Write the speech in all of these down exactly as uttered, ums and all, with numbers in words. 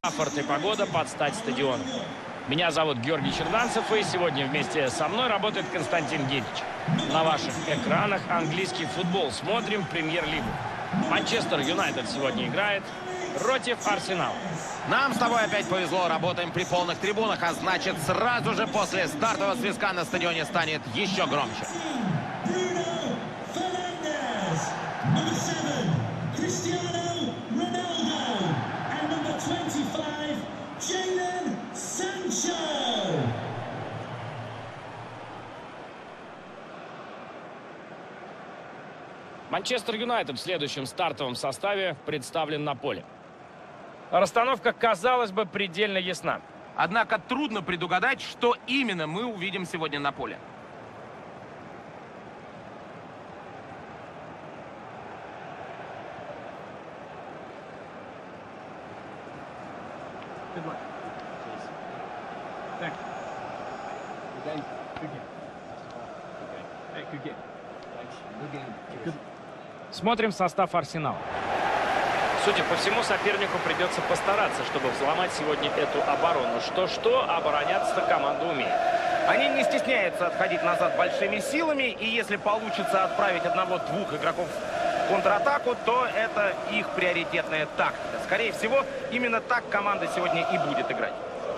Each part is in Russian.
Траффорд и погода под стать стадиону. Меня зовут Георгий Черданцев, и сегодня вместе со мной работает Константин Гирич. На ваших экранах английский футбол. Смотрим премьер-лигу. Манчестер Юнайтед сегодня играет против Арсенала. Нам с тобой опять повезло, работаем при полных трибунах, а значит сразу же после стартового свистка на стадионе станет еще громче. Манчестер Юнайтед в следующем стартовом составе представлен на поле. Расстановка, казалось бы, предельно ясна. Однако трудно предугадать, что именно мы увидим сегодня на поле. Смотрим состав Арсенала. Судя по всему, сопернику придется постараться, чтобы взломать сегодня эту оборону. Что-что, обороняться команда умеет. Они не стесняются отходить назад большими силами, и если получится отправить одного-двух игроков в контратаку, то это их приоритетная тактика. Скорее всего, именно так команда сегодня и будет играть.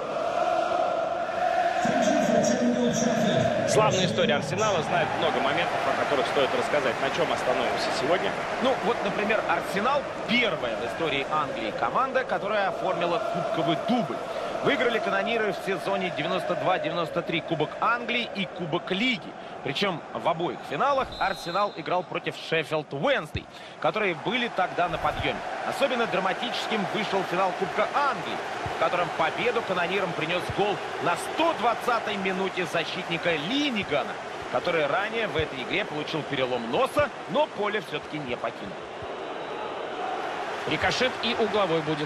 Славная история Арсенала, знает много моментов, о которых стоит рассказать. На чем остановимся сегодня? Ну, вот, например, Арсенал – первая в истории Англии команда, которая оформила кубковый дубль. Выиграли канониры в сезоне девяносто два девяносто три Кубок Англии и Кубок Лиги. Причем в обоих финалах Арсенал играл против Шеффилд Уэнсдей, которые были тогда на подъеме. Особенно драматическим вышел финал Кубка Англии, в котором победу канонирам принес гол на сто двадцатой минуте защитника Линигана, который ранее в этой игре получил перелом носа, но поле все-таки не покинул. Рикошет и угловой будет.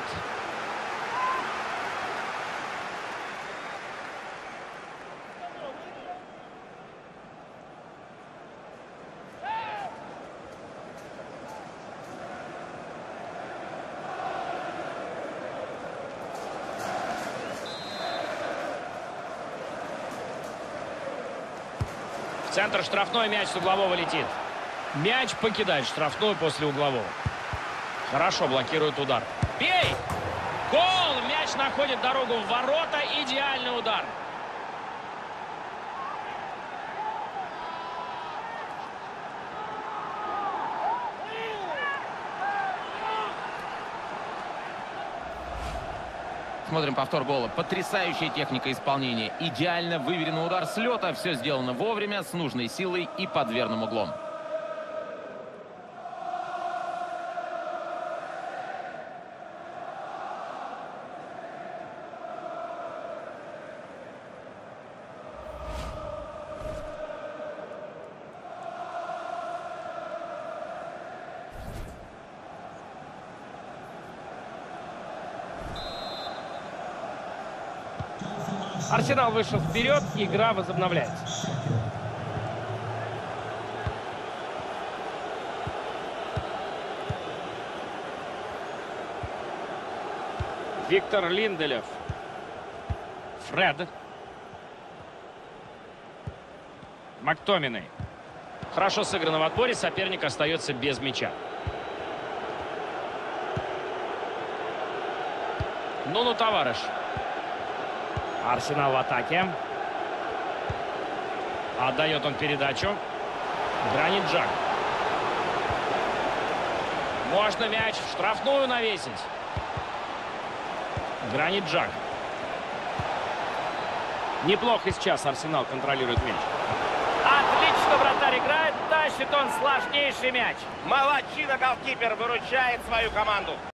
Центр штрафной, мяч с углового летит. Мяч покидает штрафную после углового. Хорошо блокирует удар. Бей! Гол! Мяч находит дорогу в ворота. Идеальный удар. Смотрим повтор гола. Потрясающая техника исполнения. Идеально выверенный удар с лета. Все сделано вовремя, с нужной силой и под верным углом. Арсенал вышел вперед, игра возобновляется. Виктор Линделев. Фред. Мактоминой. Хорошо сыграно в отборе, соперник остается без мяча. Нуну Тавареш. Арсенал в атаке. Отдает он передачу. Гранит Джак. Можно мяч в штрафную навесить. Гранит Джак. Неплохо сейчас Арсенал контролирует мяч. Отлично вратарь играет. Тащит он сложнейший мяч. Молодчина, голкипер выручает свою команду.